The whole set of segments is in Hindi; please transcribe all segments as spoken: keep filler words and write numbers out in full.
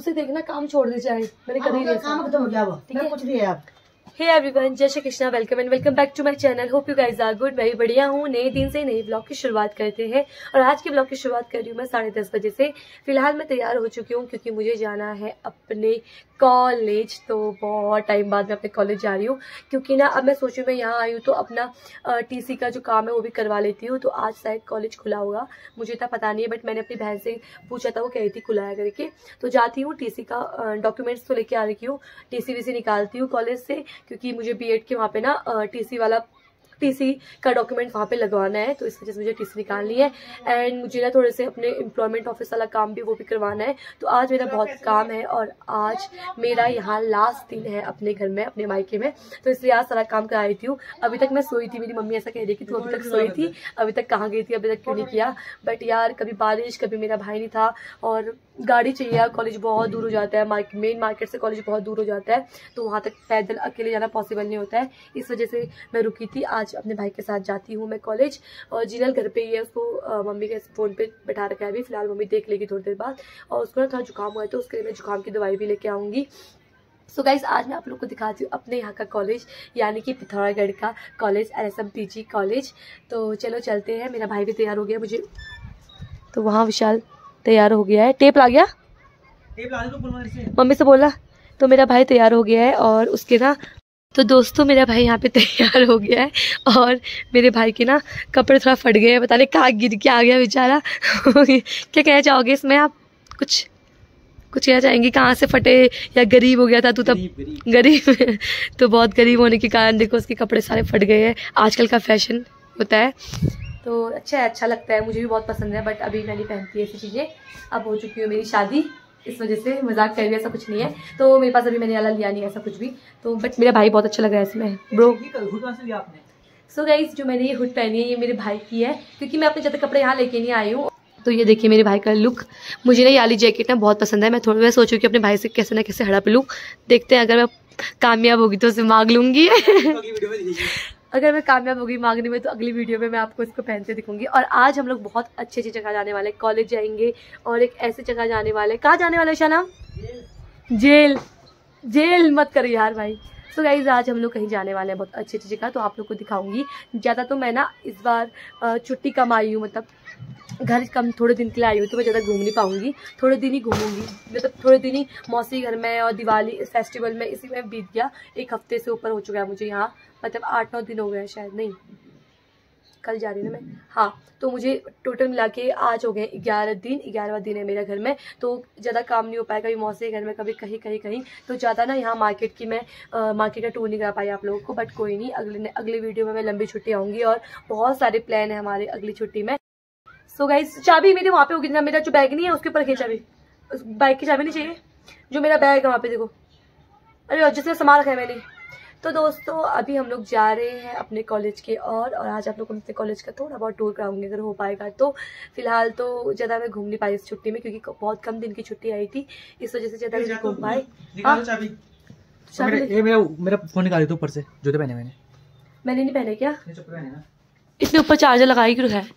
उसे देखना काम छोड़ दे चाहे, मैंने कभी नहीं काम खत्म हो गया वो, ठीक है कुछ नहीं है आप। हे एवरीवन, जय Shri Krishna, welcome and welcome back to my channel. Hope you guys are good. मैं भी बढ़िया हूँ। नए दिन से नए ब्लॉग की शुरुआत करते हैं और आज के ब्लॉग की शुरुआत कर रही हूँ मैं साढ़े दस बजे से। फिलहाल मैं तैयार हो चुकी हूँ क्योंकि मुझे जाना है अपने कॉलेज। तो बहुत टाइम बाद मैं अपने कॉलेज जा रही हूँ क्योंकि ना अब मैं सोचूं मैं यहाँ आई हूँ तो अपना टीसी का जो काम है वो भी करवा लेती हूँ। तो आज शायद कॉलेज खुला होगा, मुझे इतना पता नहीं है, बट मैंने अपनी बहन से पूछा था, वो कह रही थी खुला है करके। तो जाती हूँ, टीसी का डॉक्यूमेंट्स तो लेके आ रही हूँ, टीसी वीसी निकालती हूँ कॉलेज से क्योंकि मुझे बीएड के वहाँ पे ना टीसी वाला टीसी का डॉक्यूमेंट वहाँ पे लगवाना है। तो इस वजह से मुझे टीसी निकालनी है एंड मुझे ना थोड़े से अपने एम्प्लॉयमेंट ऑफिस वाला काम भी वो भी करवाना है। तो आज मेरा बहुत काम है और आज मेरा यहाँ लास्ट दिन है अपने घर में, अपने मायके में। तो इसलिए आज सारा काम करा रही थी। अभी तक मैं सोई थी, मेरी मम्मी ऐसा कह रही कि तू अभी तक सोई थी, अभी तक कहाँ गई थी, अभी तक क्यों नहीं किया। बट यार कभी बारिश, कभी मेरा भाई नहीं था और गाड़ी चाहिए, कॉलेज बहुत दूर हो जाता है, मार्केट मेन मार्केट से कॉलेज बहुत दूर हो जाता है, तो वहाँ तक पैदल अकेले जाना पॉसिबल नहीं होता है। इस वजह से मैं रुकी थी। आज अपने भाई के साथ जाती हूँ मैं कॉलेज और जिनल घर पे ही है, उसको आ, मम्मी के फ़ोन पे बैठा रखा है अभी फिलहाल, मम्मी देख लेगी थोड़ी देर बाद। और उसको ना थोड़ा जुकाम हुआ है तो उसके लिए मैं जुकाम की दवाई भी लेके आऊँगी। सो so गाइज आज मैं आप लोग को दिखाती हूँ अपने यहाँ का कॉलेज, यानी कि पिथौरागढ़ का college, L S M P G college. तो चलो चलते हैं। मेरा भाई भी तैयार हो गया, मुझे तो वहाँ विशाल तैयार हो गया है। टेप ला गया, टेप ला दो मम्मी से बोला। तो मेरा भाई तैयार हो गया है और उसके ना तो दोस्तों मेरा भाई यहाँ पे तैयार हो गया है और मेरे भाई के ना कपड़े थोड़ा फट गए हैं, पता नहीं कहाँ गिर के आ गया बेचारा। क्या कहना चाहोगे इसमें आप? कुछ कुछ कहना चाहेंगे? कहाँ से फटे या गरीब हो गया था तू तब? गरीब तो बहुत गरीब होने के कारण देखो उसके कपड़े सारे फट गए हैं। आजकल का फैशन होता है तो अच्छा है, अच्छा लगता है, मुझे भी बहुत पसंद है, बट अभी मैं नहीं पहनती ऐसी चीज़ें। अब हो चुकी है मेरी शादी, इस वजह से मजाक कर रही है, ऐसा कुछ नहीं है। तो मेरे पास अभी मैंने वाला लिया नहीं ऐसा कुछ भी। तो बट मेरा भाई बहुत अच्छा लग रहा है इसमें ब्रो। सो गाइस जो मैंने ये हुड पहनी है ये मेरे भाई की है क्योंकि मैं अपने ज़्यादा कपड़े यहाँ लेके नहीं आई हूँ। तो ये देखिए मेरे भाई का लुक। मुझे ना ये वाली जैकेट ना बहुत पसंद है। मैं थोड़ा मैं सोचूँ कि अपने भाई से कैसे ना कैसे हड़प लूँ। देखते हैं, अगर मैं कामयाब होगी तो उसे मांग लूँगी। अगर मैं कामयाब होगी मांगने में तो अगली वीडियो में मैं आपको इसको पहनते दिखूंगी। और आज हम लोग बहुत अच्छी अच्छी जगह जाने वाले, कॉलेज जाएंगे और एक ऐसी जगह जाने वाले। कहाँ जाने वाले शाना? जेल। जेल मत कर यार भाई। तो गाइज आज हम लोग कहीं जाने वाले हैं बहुत अच्छी अच्छी जगह, तो आप लोग को दिखाऊंगी। ज़्यादा तो मैं ना इस बार छुट्टी कम आई हूँ, मतलब घर कम थोड़े दिन के लिए आई हूँ तो मैं ज़्यादा घूम नहीं पाऊंगी, थोड़े दिन ही घूमूंगी। मतलब थोड़े दिन ही मौसी घर में और दिवाली फेस्टिवल में इसी में बीत गया। एक हफ्ते से ऊपर हो चुका है मुझे यहाँ, मतलब आठ नौ दिन हो गए शायद, नहीं कल जा रही ना मैं, हाँ। तो मुझे टोटल मिला के आज हो गए ग्यारह दिन, ग्यारहवा दिन है मेरा घर में। तो ज़्यादा काम नहीं हो पाया, कभी मौसी घर में, कभी कहीं कहीं कहीं। तो ज़्यादा ना यहाँ मार्केट की मैं आ, मार्केट का टूर नहीं करा पाई आप लोगों को, बट कोई नहीं, अगले अगली वीडियो में मैं लंबी छुट्टी आऊँगी और बहुत सारे प्लान है हमारे अगली छुट्टी में। सो गाइस चाबी मेरे वहाँ पे होगी ना, मेरा जो बैग नहीं है उसके ऊपर चाबी, उस बाइक की चाबी नहीं चाहिए, जो मेरा बैग है वहाँ पे देखो, अरे जिसमें सामान रखा है मैंने। तो दोस्तों अभी हम लोग जा रहे हैं अपने कॉलेज के और और आज आप लोग को अपने कॉलेज का थोड़ा बहुत टूर कराऊंगी अगर हो पाएगा तो। फिलहाल तो ज़्यादा मैं घूम नहीं पाई इस छुट्टी में क्योंकि बहुत कम दिन की छुट्टी आई थी, इस वजह से ज़्यादा नहीं घूम पाए। मेरा फोन निकाली तो ऊपर से, जूते पहने मैंने मैंने नहीं पहने क्या? इसमें ऊपर चार्जर लगाई क्यों है?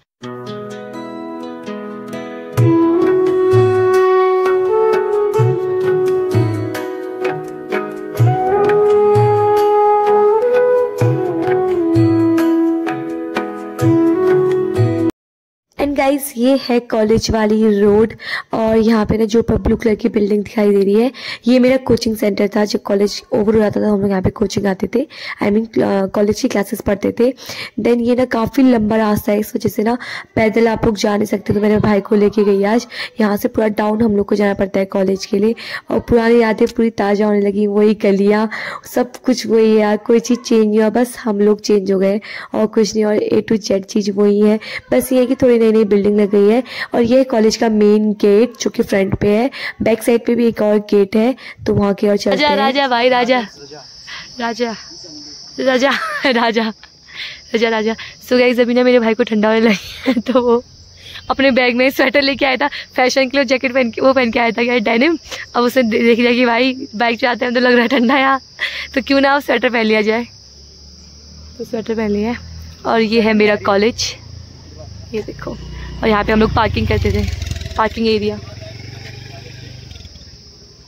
गाइस ये है कॉलेज वाली रोड और यहाँ पे ना जो ऊपर ब्लू कलर की बिल्डिंग दिखाई दे रही है ये मेरा कोचिंग सेंटर था। जब कॉलेज ओवर हो जाता था हम लोग यहाँ पे कोचिंग आते थे, आई मीन कॉलेज की क्लासेस पढ़ते थे। देन ये ना काफ़ी लंबा रास्ता है, इस वजह से ना पैदल आप लोग जा नहीं सकते। तो मेरे भाई को लेके गई आज, यहाँ से पूरा डाउन हम लोग को जाना पड़ता है कॉलेज के लिए। और पुरानी यादें पूरी ताज़ा होने लगी, वही गलियाँ सब कुछ वही है, कोई चीज़ चेंज नहीं हुआ, बस हम लोग चेंज हो गए और कुछ नहीं। और ए टू जेड चीज़ वही है, बस ये है कि थोड़ी नई नई बिल्डिंग लग गई है। और ये कॉलेज का मेन गेट जो कि फ्रंट पे है, बैक साइड पे भी एक और गेट है, तो वहाँ की ओर चलते हैं। राजा भाई राजा राजा राजा राजा राजा राजा सो गाइस अभी ना मेरे भाई को ठंडा होने लगी है तो वो अपने बैग में स्वेटर लेके आया था फैशन के लिए, जैकेट पहन के वो पहन के आया था क्या डेनिम। अब उसे देख लिया कि भाई बाइक चलाते हैं तो लग रहा है ठंडा यहाँ, तो क्यों ना अब स्वेटर पहन लिया जाए, तो स्वेटर पहन लिया है। और ये है मेरा कॉलेज, ये देखो। और यहाँ पे हम लोग पार्किंग करते थे, पार्किंग एरिया।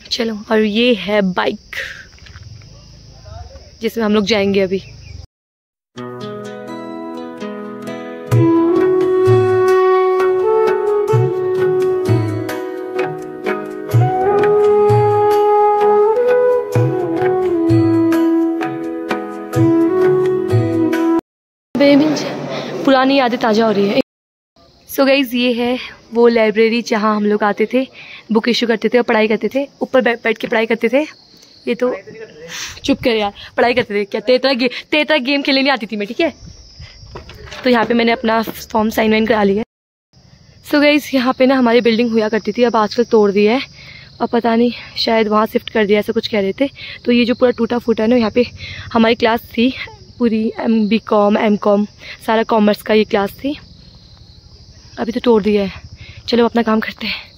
चलो, और ये है बाइक जिसमें हम लोग जाएंगे अभी। पुरानी यादें ताज़ा हो रही है। सो गाइज, ये है वो लाइब्रेरी जहाँ हम लोग आते थे, बुक इशू करते थे और पढ़ाई करते थे। ऊपर बैठ बैठ के पढ़ाई करते थे। ये तो चुप कर यार, पढ़ाई करते थे क्या? तेरा गे, तेरा गेम खेलने नहीं आती थी मैं, ठीक है। तो यहाँ पे मैंने अपना फॉर्म साइन वाइन करा लिया। सो गाइज, यहाँ पे ना हमारी बिल्डिंग हुआ करती थी, अब आजकल तोड़ दी है और पता नहीं शायद वहाँ शिफ्ट कर दिया, ऐसा कुछ कह रहे थे। तो ये जो पूरा टूटा फूटा है ना, यहाँ पे हमारी क्लास थी पूरी, M B com M com सारा कॉमर्स का ये क्लास थी। अभी तो तोड़ दिया है। चलो अपना काम करते हैं।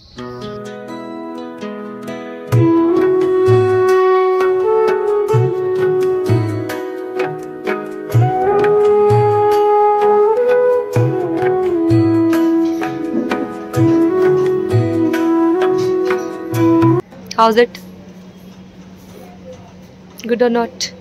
How's it? Good or not?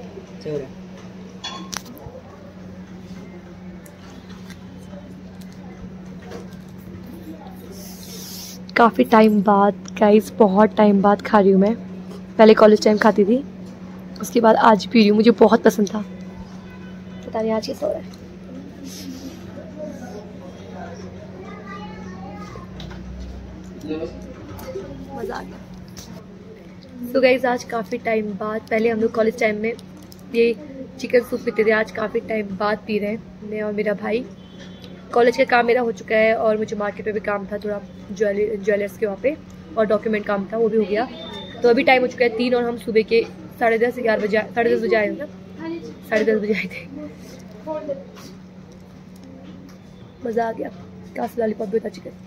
काफ़ी टाइम बाद गाइस, बहुत टाइम बाद खा रही हूँ मैं। पहले कॉलेज टाइम खाती थी, उसके बाद आज पी रही हूँ। मुझे बहुत पसंद था, पता नहीं आज कैसा हो रहा है। मज़ा आ गया। सो गाइस, आज काफ़ी टाइम बाद, पहले हम लोग कॉलेज टाइम में ये चिकन सूप पीते थे, आज काफ़ी टाइम बाद पी रहे हैं मैं और मेरा भाई। कॉलेज का काम मेरा हो चुका है और मुझे मार्केट में भी काम था थोड़ा, ज्वेलरी ज्वेलर्स के वहाँ पे, और डॉक्यूमेंट काम था, वो भी हो गया। तो अभी टाइम हो चुका है तीन और हम सुबह के साढ़े दस ग्यारह बजे साढ़े दस बजे आए थे ना, साढ़े दस बजे आए थे। मज़ा आ गया। काफ़ी लॉलीपॉप भी था चिकन।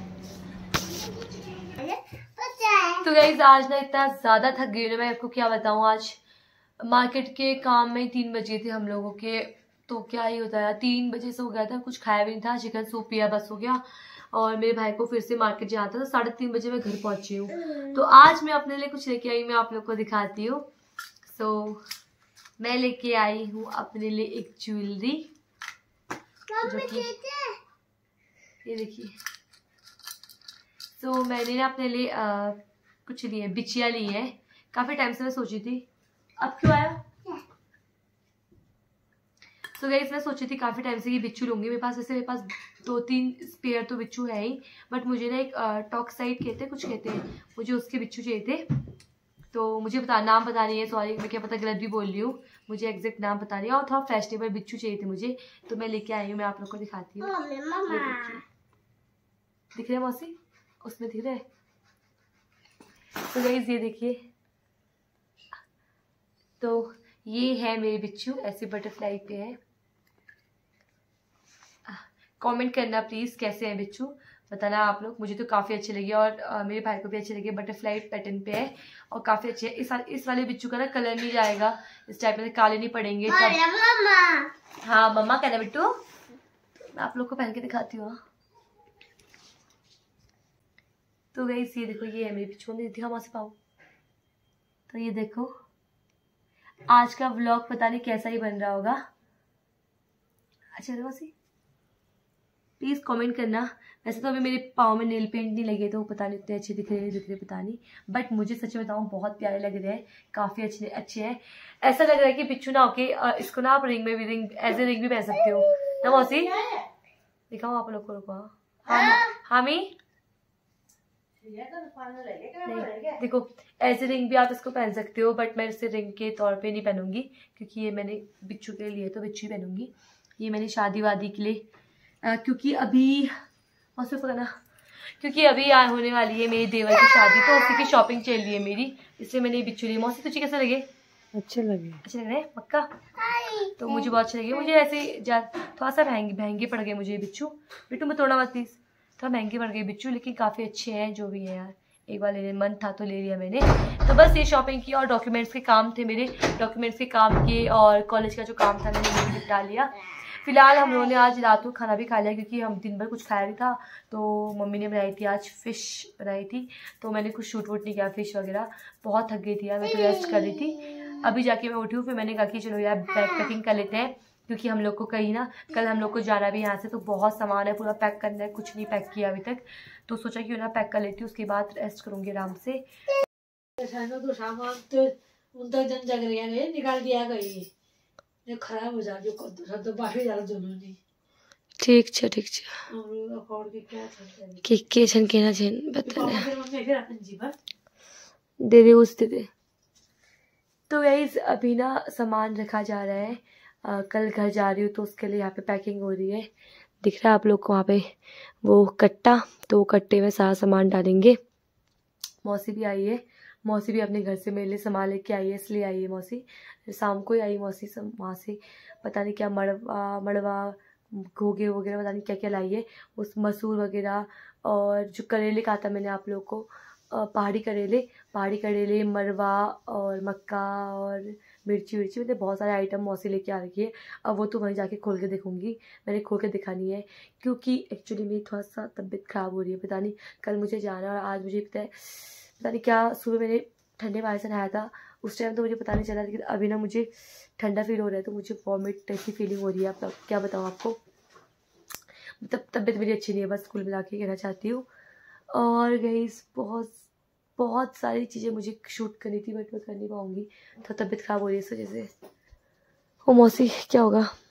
तो गाइस, आज ना इतना ज़्यादा थक गई ना, मैं आपको क्या बताऊँ। आज मार्केट के काम में तीन बजे थे हम लोगों के, तो क्या ही होता है, तीन बजे से हो गया था, कुछ खाया भी नहीं था, चिकन सूप पिया बस हो गया। और मेरे भाई को फिर से मार्केट जाना था, तो साढ़े तीन बजे मैं घर पहुंची हूँ। तो आज मैं अपने लिए कुछ लेके आई, मैं आप लोग को दिखाती हूँ। सो so, मैं लेके आई हूँ अपने लिए एक ज्वेलरी, जो कि ये देखिए। सो so, मैंने ना अपने लिए आ, कुछ लिए बिछिया ली है। काफ़ी टाइम से मैं सोची थी, अब क्यों आया। तो गाइस, मैं सोची थी काफ़ी टाइम से ये बिच्छू लूँगी। मेरे पास वैसे मेरे पास दो तीन स्पेयर तो बिच्छू है ही, बट मुझे ना एक टॉक्साइड कहते हैं, कुछ कहते हैं, मुझे उसके बिच्छू चाहिए थे। तो मुझे बता नाम पता नहीं है, सॉरी, मैं क्या पता गलत भी बोल रही हूँ, मुझे एग्जैक्ट नाम पता नहीं है। और थोड़ा फैशनेबल बिच्छू चाहिए थे मुझे, तो मैं लेके आई हूँ, मैं आप लोग को दिखाती हूँ। दिख रहा है मौसी, उसमें दिख रहा है। तो गाइस, ये देखिए, तो ये है मेरे बिच्छू, ऐसे बटरफ्लाई पे है। कमेंट करना प्लीज़ कैसे हैं बिच्छू, बताना आप लोग। मुझे तो काफ़ी अच्छे लगे और आ, मेरे भाई को भी अच्छे लगे। बटरफ्लाई पैटर्न पे है और काफ़ी अच्छे है। इस इस वाले बिच्छू का ना कलर नहीं जाएगा, इस टाइप में काले नहीं पड़ेंगे। तब हाँ मम्मा कहना बिट्टू, मैं आप लोग को पहन के दिखाती हूँ। तो गाइस, ये देखो, ये है मेरे बिच्छू, दिखा वहाँ से पाओ। तो ये देखो, आज का व्लॉग पता नहीं कैसा ही बन रहा होगा। अच्छा वैसे प्लीज़ कमेंट करना। वैसे तो अभी मेरे पाँव में नेल पेंट नहीं लगे, तो पता नहीं इतने अच्छे दिख रहे हैं दिख रहे पता नहीं, बट मुझे सच में बताऊँ बहुत प्यारे लग रहे हैं, काफ़ी अच्छे अच्छे हैं। ऐसा लग रहा है कि बिच्छू ना होके इसको ना आप रिंग में भी, रिंग एज ए रिंग भी पहन सकते हो ना मौसी। दिखाओ आप लोग को, रुको। हामी नहीं, देखो ऐसे रिंग भी आप इसको पहन सकते हो, बट मैं इसे रिंग के तौर पे नहीं पहनूंगी, क्योंकि ये मैंने बिच्छू के लिए तो बिच्छू ही पहनूंगी। ये मैंने शादी वादी के लिए, आ, क्योंकि अभी मौसम पकड़ना, क्योंकि अभी आ होने वाली है मेरी देवर की शादी, तो उसी की शॉपिंग चल रही है मेरी, इसलिए मैंने ये बिच्छू ली। मौसी तुझे कैसे लगे? अच्छे लगे, अच्छे लग रहे हैं पक्का। तो मुझे बहुत अच्छे लगे। मुझे ऐसे थोड़ा सा महंगे महंगे पड़ गए मुझे ये बिच्छू। बिट्टू मैं तोड़ा मत प्लीज, थोड़ा महंगे पड़ गए बिच्छू, लेकिन काफ़ी अच्छे हैं जो भी है यार। एक बार लेने मन था तो ले लिया मैंने। तो बस ये शॉपिंग की और डॉक्यूमेंट्स के काम थे मेरे, डॉक्यूमेंट्स के काम किए और कॉलेज का जो काम था मैंने वो भी निपटा लिया। फिलहाल हम लोगों ने आज रात को खाना भी खा लिया क्योंकि हम दिन भर कुछ खाया नहीं था। तो मम्मी ने बनाई थी आज फ़िश बनाई थी, तो मैंने कुछ शूट वूट नहीं किया फ़िश वगैरह। बहुत थक गई थी यार, मैं तो रेस्ट कर रही थी। अभी जाके मैं उठी हूँ, फिर मैंने कहा कि चलो यार बैग पैकिंग कर लेते हैं क्योंकि हम लोग को कहीं ना कल हम लोग को जाना भी यहाँ से, तो बहुत सामान है, पूरा पैक करना है, कुछ नहीं पैक किया अभी तक। तो सोचा कि ना पैक कर लेती हूँ, उसके बाद रेस्ट करूँगी आराम से। तो सामान तो उन तक जन जग रही है, निकाल दिया गई ये खराब हो जाती है तो बाहर जा दोनों ने। ठीक है ठीक है हम लोग अकॉर्ड के क्या चलता है कि के छन के ना छन बता फिर मम्मी फिर अपन जी पर दे दे उस दे दे। तो गाइस अभी ना सामान रखा जा रहा है, आ, कल घर जा रही हूँ तो उसके लिए यहाँ पे पैकिंग हो रही है। दिख रहा है आप लोग को वहाँ पे वो कट्टा, तो कट्टे में सारा सामान डालेंगे। मौसी भी आई है, मौसी भी अपने घर से मेरे लिए सामान लेके आई है, इसलिए आई है मौसी। शाम को ही आई मौसी वहाँ से, पता नहीं क्या मड़वा मड़वा घोगे वगैरह पता नहीं क्या क्या लाई है, उस मसूर वगैरह। और जो करेले कहा था मैंने आप लोग को, पहाड़ी करेले पहाड़ी करेले मरवा और मक्का और मिर्ची विर्ची, मतलब बहुत सारे आइटम मौसी लेके आ रखी है। अब वो तो वहीं जाके खोल के देखूंगी, मैंने खोल के दिखानी है क्योंकि एक्चुअली मेरी थोड़ा सा तबीयत ख़राब हो रही है। पता नहीं कल मुझे जाना है और आज मुझे पता है पता नहीं क्या, सुबह मैंने ठंडे पानी से नहाया था उस टाइम तो मुझे पता नहीं चला, लेकिन अभी ना मुझे ठंडा फील हो रहा है, तो मुझे वॉमिट टाइप फीलिंग हो रही है। आप क्या बताऊँ आपको, मतलब तबीयत मेरी अच्छी नहीं है, बस कुल मिला के कहना चाहती हूँ। और गाइस बहुत बहुत सारी चीज़ें मुझे शूट करनी थी बट मैं कर नहीं पाऊँगी, तो तबीयत ख़राब हो रही है इस वजह से। ओ मौसी क्या होगा।